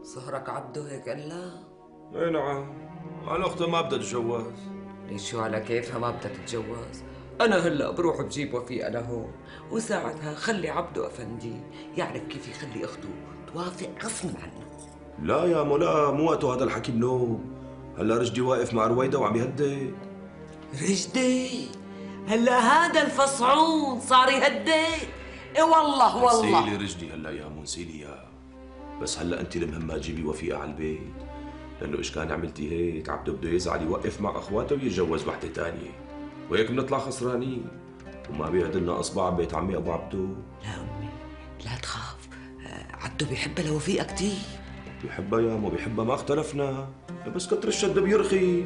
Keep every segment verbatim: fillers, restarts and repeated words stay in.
صهرك عبده هيك قال؟ اي نعم، على اختها ما بدها تتجوز. ليش شو على كيفها ما بدها تتجوز؟ أنا هلا بروح بجيب وفيقة لهون وساعتها خلي عبده أفندي يعرف كيف يخلي أخته توافق غصب عنه. لا يا مو لا، مو وقته هذا الحكي بنوم. هلا رشدي واقف مع رويدة وعم يهدد. رشدي؟ هلا هذا الفصعون صار يهدد؟ اي والله والله. نسيلي رشدي هلا يا مو نسيلي يا. بس هلا انت المهم ما تجيبي وفيقة على البيت، لانه ايش كان عملتي هيك عبده بده يزعل يوقف مع اخواته ويتجوز وحده ثانيه، وهيك بنطلع خسرانين وما بيعدلنا اصبع بيت عمي ابو عبده. لا امي لا تخاف، عبده بيحبها لوفيقة كثير. بيحبها يا مو بيحبها ما اختلفنا، بس كتر الشد بيرخي.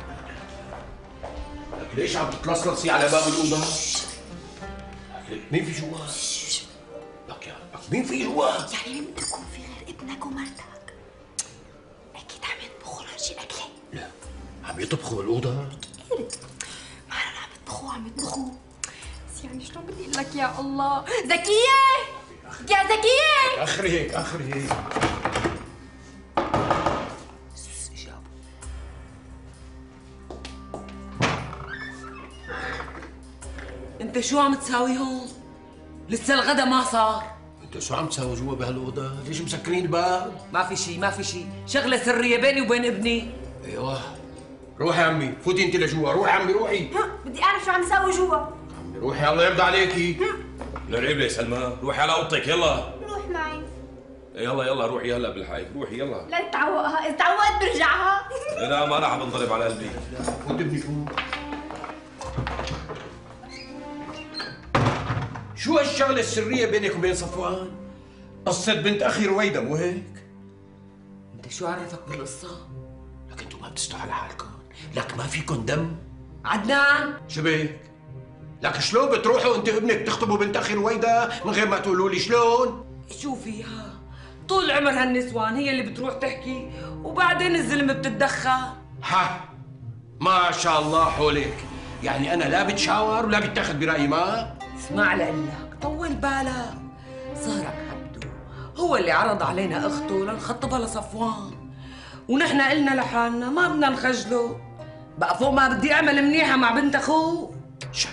لك ليش عم تتلصلصي على باب الاوضه؟ مين في جوا؟ لك يا لك مين في جوا؟ يعني مين بده يكون في غير ابنك ومرتك؟ اكيد عم يطبخوا لهم شي اكله. لا عم يطبخوا بالاوضه؟ اكيد ما انا عم يطبخوا عم يطبخوا. بس يعني شلون بدي اقول لك يا الله؟ زكيه يا زكيه، اخري هيك اخري هيك. انت شو عم تساوي هون؟ لسه الغدا ما صار. انت شو عم تساوي جوا بهالاوضه؟ ليش مسكرين الباب؟ ما في شيء ما في شيء، شغله سريه بيني وبين ابني. ايوه روحي يا عمي، فوتي انت لجوا، روحي عمي روحي. بدي اعرف شو عم يساوي جوا. عمي روحي الله يرضى عليكي. لا العيب ليه سلمى، روحي على اوضتك يلا. روح معي. يلا يلا روحي هلا بالحايط، روحي يلا. لا تتعوقها، اذا تعوقت برجعها. لا ما راح بنضرب على قلبي. فوت ابني فوت. شو هالشغلة السرية بينك وبين صفوان؟ قصة بنت أخي رويدة مو هيك؟ انت شو عرفك بالقصة؟ لك انتوا ما بتستحوا على حالكم، لك ما فيكم دم؟ عدنان شبيك؟ لك شلون بتروحوا انت وابنك تخطبوا بنت أخي رويدة من غير ما تقولوا لي شلون؟ شو فيها؟ طول عمر هالنسوان هي اللي بتروح تحكي وبعدين الزلمة بتتدخل. ها ما شاء الله حولك، يعني أنا لا بتشاور ولا بتاخذ برأيي ما؟ اسمع لقلك طول بالك، صهرك عبده هو اللي عرض علينا اخته لنخطبها لصفوان، ونحن قلنا لحالنا ما بدنا نخجله، بقى فوق ما بدي اعمل منيحه مع بنت اخوه. شا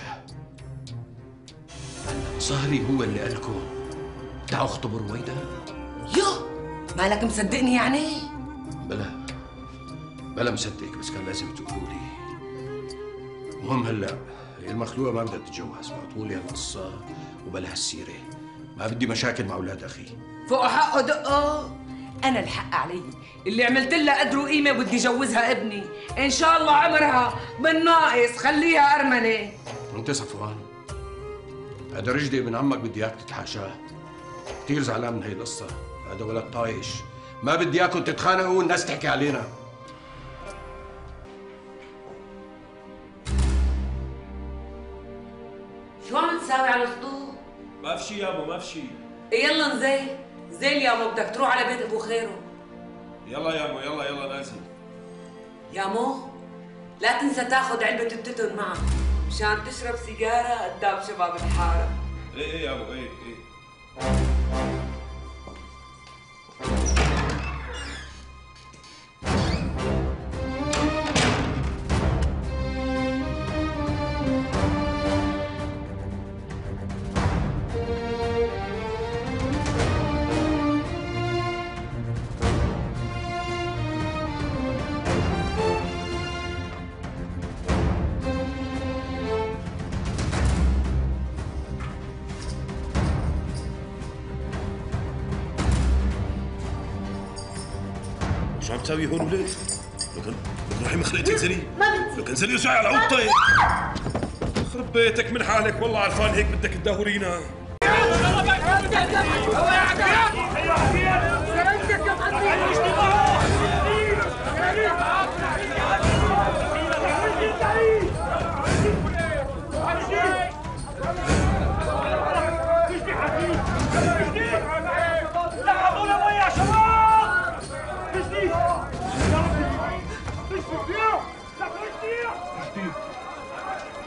صهري هو اللي قالكم تعوا اخطبوا رويدة؟ يو مالك مصدقني يعني؟ بلا بلا مصدق، بس كان لازم تقولوا لي. المهم هلا هي المخلوقة ما بدها تتجوز، معطولي هالقصة وبلا هالسيرة، ما بدي مشاكل مع أولاد أخي. فوق حقه دقه، أنا الحق علي، اللي عملت لها قدر وقيمة بدي جوزها ابني، إن شاء الله عمرها بالناقص خليها أرملة. أنت صفوان، هذا رجدي ابن عمك بدي إياك تتحاشاه، كثير زعلان من هي القصة، هذا ولد طايش، ما بدي إياكم تتخانقوا والناس تحكي علينا. شو عم تساوي على الخطوط؟ ما في شيء يابا ما في شيء. يلا نزيل، زيل يا مو بدك تروح على بيت ابو خيره. يلا يا مو يلا يلا نازل. يا مو لا تنسى تاخذ علبة التتر معك مشان تشرب سيجارة قدام شباب الحارة. ايه ايه يا مو ايه ايه. شو عم تساوي هون وليه؟ لكن لكن روحي مخلقتي انزلي. ما بدي. لكن انزلي وسعي على اوضتك. يخرب بيتك من حالك والله عرفان هيك بدك تدهورينا.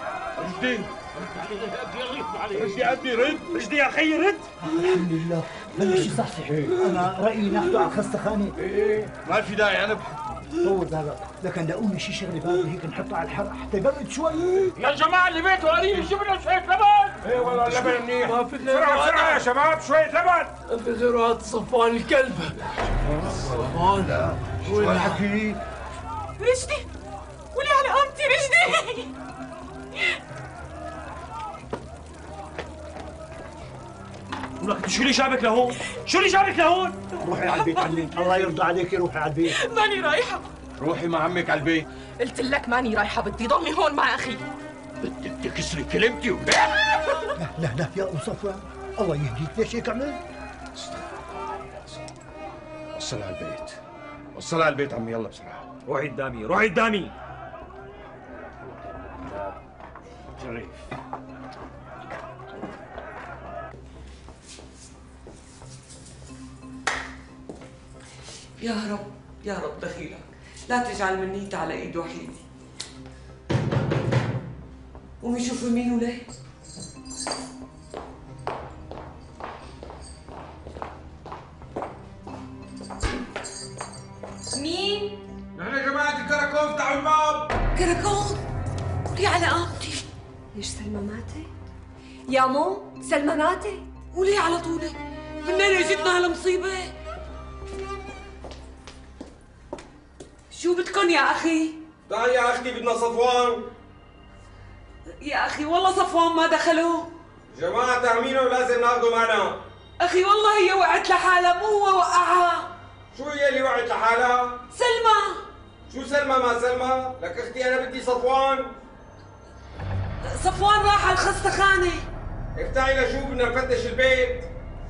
رشدي رشدي عبدي رد، رشدي يا خيي رد. الحمد لله بلش يصحصح. انا رايي ناخذه على الخستخانه. ايه ما في داعي انا بحب. طور بالك، لكن لاقوني شي شغله باردة هيك نحطه على الحرق حتى يبرد شوي. يا جماعه اللي بيته قريب جيبوا لنا شويه لبن. ايه والله اللبن منيح. ما في بسرعه بسرعه يا شباب شويه لبن. في غير هذا صفوان الكلب. صفوان شو الحكي؟ رشدي ولي على قامتي رشدي. ولك شو اللي جابك لهون؟ شو اللي جابك لهون؟ روحي على البيت عني، الله يرضى عليك روحي على البيت. ماني رايحة. روحي مع عمك على البيت. قلت لك ماني رايحة، بدي ضلني هون مع أخي. بدك تكسري كلمتي ولا؟ لا لا لا يا ام صفوان، الله يهديك ليش هيك عملت؟ وصلها على البيت. وصلها على البيت عمي يلا بسرعة. روحي قدامي روحي قدامي. شريف يا رب يا رب دخيلك، لا تجعل منيتي على ايد وحيدي. قومي شوفي مين وليه. مين؟ نحن جماعة الكراكون افتحوا الباب. كراكون ولي على قامتي. ليش سلمى ماتت؟ يا مو سلمى ماتت؟ وليه على طولك؟ منين اجتنا هالمصيبة؟ شو بدكن يا أخي؟ تعال يا أختي بدنا صفوان. يا أخي والله صفوان ما دخلوا. جماعة تأمينه ولازم ناخده معنا. أخي والله هي وقعت لحالها مو هو وقعها. شو هي اللي وقعت لحالها؟ سلمى. شو سلمى ما سلمى؟ لك أختي أنا بدي صفوان. صفوان راح على الخستخانة. افتحي لشوف بدنا نفتش البيت.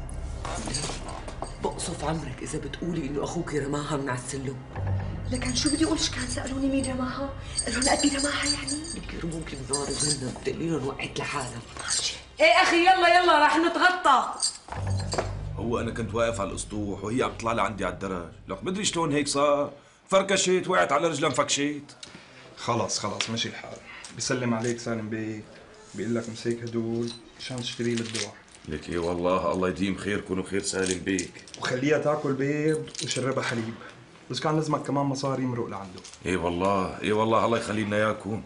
بقصف عمرك إذا بتقولي إنه أخوك رماها من على السلم. لكن شو بدي اقول؟ كان سالوني مين رماها؟ قال لهم ابي رماها يعني؟ لك يرموك بنار جهنم، بتقولي لهم وقعت لحالها. ايه اخي يلا يلا راح نتغطى. هو انا كنت واقف على الاسطوح وهي عم تطلع لعندي على الدرج، لك مدري شلون هيك صار، فركشت وقعت على رجلها انفكشت. خلاص خلاص ماشي الحال. بيسلم عليك سالم بيك، بيقول لك مسيك هدول عشان تشتري له الدواء. لك ايه والله الله يديم خيركم وخير سالم بيك. وخليها تاكل بيض وشربها حليب، بس كان لازمك كمان مصاري مرق لعنده. ايه والله ايه والله الله يخلي لنا اياكم.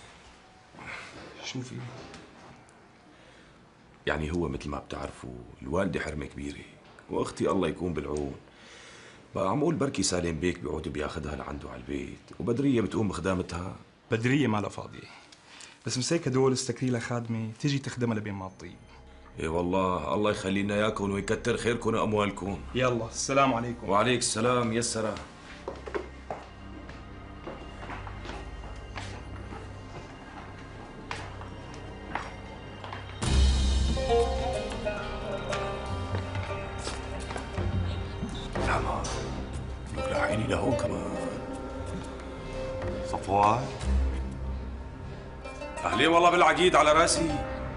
شو في؟ يعني هو مثل ما بتعرفوا الوالده حرمه كبيره واختي الله يكون بالعون. بقى عم اقول بركي سالم بيك بيعود بياخذها لعنده على البيت وبدريه بتقوم بخدامتها. بدريه ما لها فاضيه، بس مسيك هدول استكري لها خادمه تيجي تخدمها لبين ما تطيب. ايه والله الله يخلي لنا اياكم ويكتر خيركم واموالكم. يلا السلام عليكم. وعليك السلام يسرا. نعم لك عيني لهون كمان. صفوان اهلين والله بالعقيد على راسي.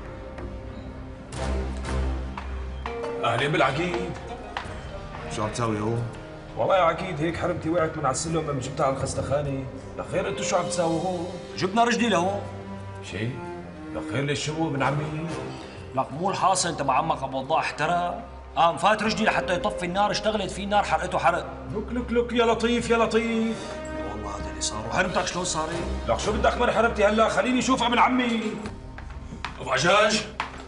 اهلين بالعقيد. شو عم تساوي هون؟ والله يا عقيد هيك حرمتي وقعت من على السلم لما جبتها على الخستخانه. لخير انتو شو عم تساووا هون؟ جبنا رجلي لهون. شيء؟ لخير ليش شو ابن عمي؟ لك مو الحاصل تبع عمك ابو وضاح احترق؟ قام فات رجلي لحتى يطفي النار، اشتغلت فيه النار حرقته حرق. لك لك لك يا لطيف يا لطيف. والله هذا اللي صار. وحرمتك شلون صارت؟ لك شو بدك من حرمتي هلا؟ خليني اشوف ابن عمي. ابو عجاج.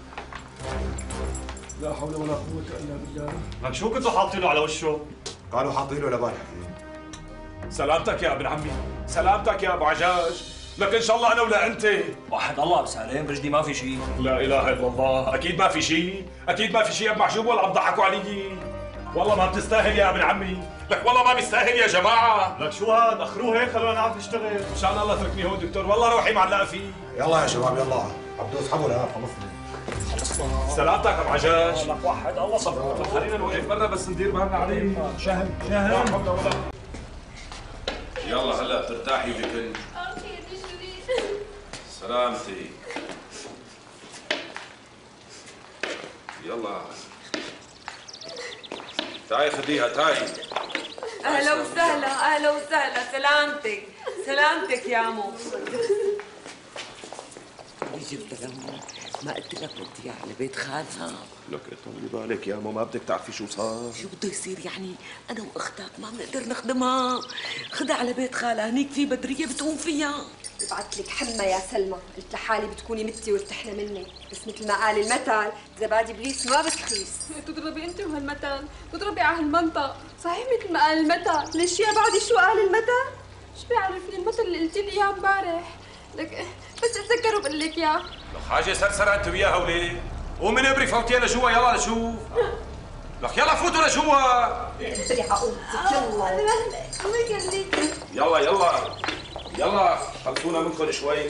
لا حول ولا قوة إلا بالله. لك شو كنتوا حاطينه على وشه؟ قالوا حاطين له لبان. سلامتك يا ابن عمي، سلامتك يا ابو عجاج. لك ان شاء الله انا ولا انت. واحد الله بسالم برجلي ما في شيء. لا اله الا الله، اكيد ما في شيء، اكيد ما في شيء يا ابو محجوب ولا عم تضحكوا علي. والله ما بتستاهل يا ابن عمي، لك والله ما بيستاهل يا جماعه. لك شو هاد؟ اخروه هيك خلونا نعرف نشتغل. ان شاء الله اتركني هون دكتور، والله روحي معلقه فيه. يلا يا شباب يلا عبدو اسحبوا لها خلصنا. سلامتك ابو عجاج. لك واحد الله صبر. خلينا نوقف برا بس ندير بالنا عليه. شهر شهر. يلا هلا بترتاحي بكل. سلامتي. يلا تعي خديها تعي. اهلا وسهلا اهلا وسهلا. سلامتك سلامتك يا مو. جبت لهم ما قلت لك وديها على بيت خالها؟ لك إيه طولي بالك يا ماما، بدك تعرفي شو صار؟ شو بده يصير يعني؟ انا واختك ما بنقدر نخدمها، خدها على بيت خالها، هنيك في بدريه بتقوم فيها. ببعت لك حمى يا سلمى، قلت لحالي بتكوني متي وارتحنا منك، بس مثل ما قال المثل زبادي بليس ما بتخيس. تضربي انت وهالمثل، تضربي على هالمنطق، صحيح مثل ما قال المثل، ليش يا بعدي شو قال المثل؟ شو بيعرفني المثل اللي قلتي لي اياه امبارح؟ لك بس اتذكر وبقول لك اياه. لك حاجه سرسره انت وياها وليه؟ قومي نبري فوتيها لجوا يلا لشوف. لك يلا فوتوا لجوا. بدي اقوم يلا يلا يلا خلصونا منكم شوي.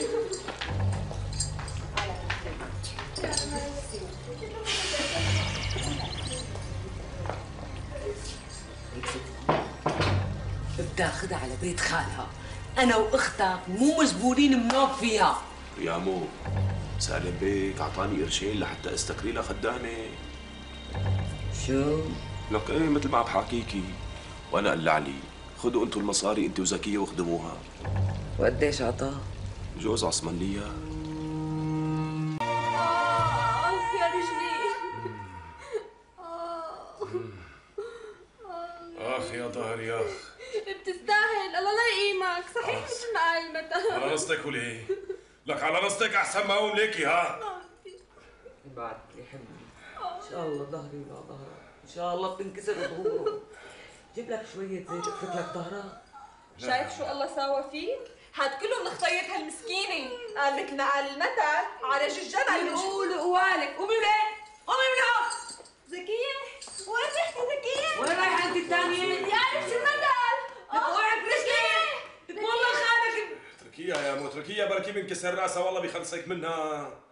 بدها اخذها على بيت خالها، انا واختك مو مجبورين منوب فيها. يا مو سالم بيك اعطاني قرشين لحتى استكري لها خدامه. شو؟ لك ايه مثل ما عم بحاكيكي، وانا قلع لي خذوا انتوا المصاري انت وزكيه واخدموها. وقديش عطاها؟ جوز عصمنية. آه يا رجلي. اخ يا ظهري يا اخ. بتستاهل، الله لا يقيمك، صحيح مثل ما قال المثل. على نصتك وليه؟ لك على نصتك احسن ما اقوم ليكي ها. بعد لي حمي ان شاء الله ظهري ولا ظهرك، ان شاء الله بتنكسر ظهوره. جيب لك شوية زيت اقفل لك ظهرك. شايف شو الله ساوى فيك؟ هاد كله من خطية هالمسكينة، قال مثل ما قال المثل عرج الجمل. قولي قوالك، قومي من هيك، قومي من هون. زكية، وين رحتي زكية؟ وين رايحة أنت الثانية؟ بدي أعرف شو المثل. اوعك رجلي، والله خانك. اتركيها يا مو اتركيها بركي بنكسر راسها والله بيخلصك منها.